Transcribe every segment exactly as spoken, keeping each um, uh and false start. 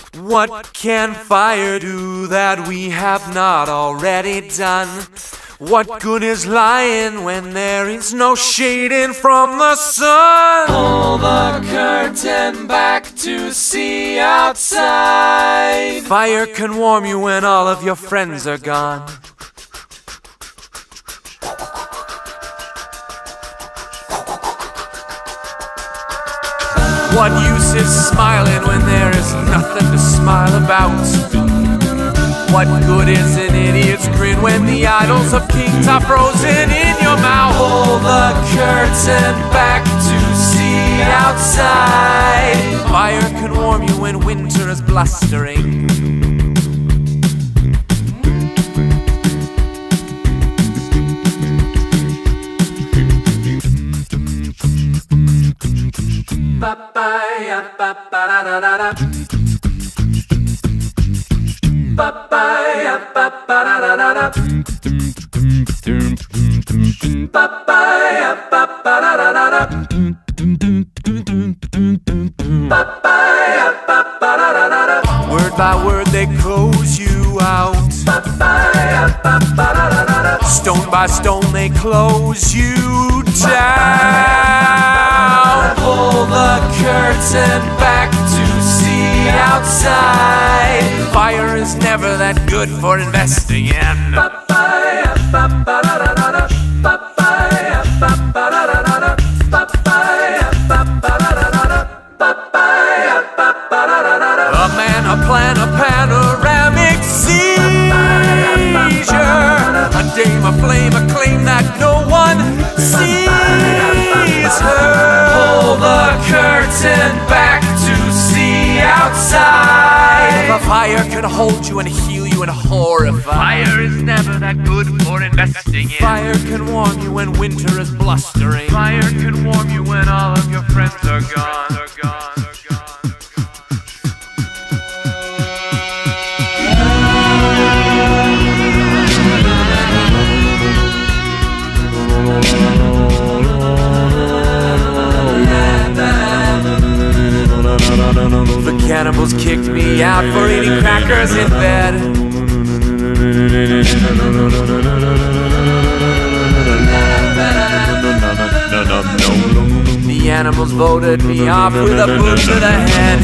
What can fire do that we have not already done? What good is lying when there is no shading from the sun? Pull the curtain back to see outside. Fire can warm you when all of your friends are gone. What use is smiling when there is nothing to smile about? What good is an idiot's grin when the idols of kings are frozen in your mouth? Pull the curtain back to see outside. Fire can warm you when winter is blustering. Ba-ba-ya, ba-ba-da-da-da-da. Ba-ba-ya, ba-ba-da-da-da-da. Ba-ba-ya, ba-ba-da-da-da-da. Ba-ba-ya, ba-ba-da-da-da-da. Word by word they close you out. Ba-ba-ya, ba-ba-da-da-da-da. Stone by stone they close you down. Pull the curtain back to see outside. Fire is never that good for investing in. Ba-ba-ya, ba-ba-da-da-da-da. Ba-ba-ya, ba-ba-da-da-da-da. Ba-ba-ya, ba-ba-da-da-da-da. Ba-ba-ya, ba-ba-da-da-da-da. A man, a plan, a panoramic seizure. A dame, a flame, a claim that no one sees her. Pull the curtain back to see outside. The fire can hold you and heal you and horrify. Fire is never that good for investing in. Fire can warm you when winter is blustering. Fire can warm you when all of your friends are gone. Are gone. The cannibals kicked me out for eating crackers in bed. The animals voted me off with a boot to the head.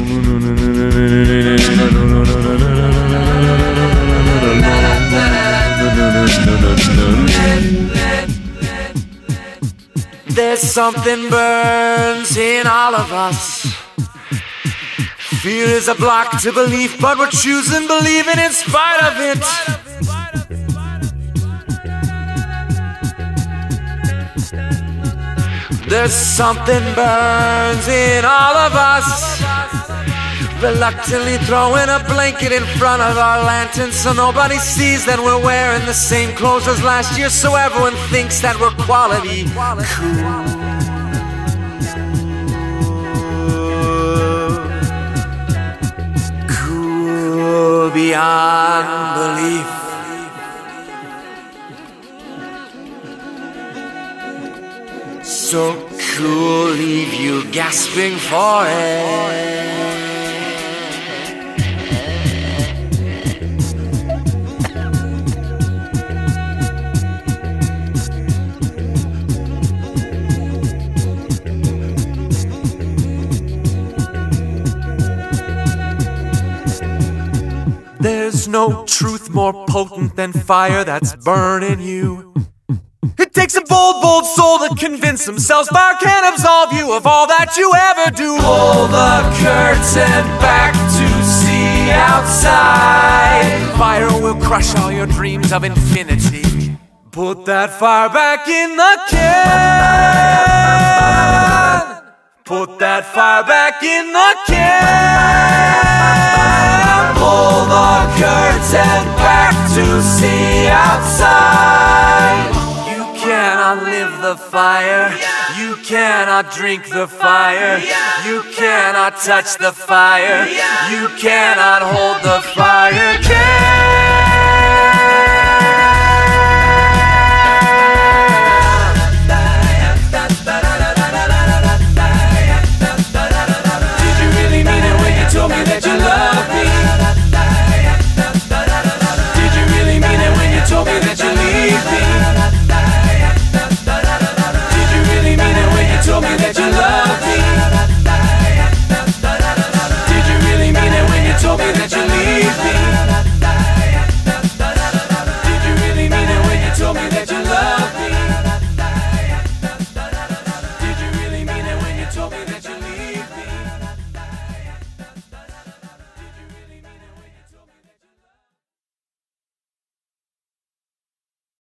There's something burns in all of us. Fear is a block to belief, but we're choosing believing in spite of it. There's something burns in all of us. Reluctantly throwing a blanket in front of our lantern so nobody sees that we're wearing the same clothes as last year, so everyone thinks that we're quality cool. Beyond belief. So cool, leave you gasping for air. There's no truth more potent than fire that's burning you. It takes a bold, bold soul to convince themselves fire can't absolve you of all that you ever do. Pull the curtain back to see outside. Fire will crush all your dreams of infinity. Put that fire back in the can. Put that fire back in the can. Pull the curtain back to see outside. You cannot live the fire. You cannot drink the fire. You cannot touch the fire. You cannot hold the fire. Can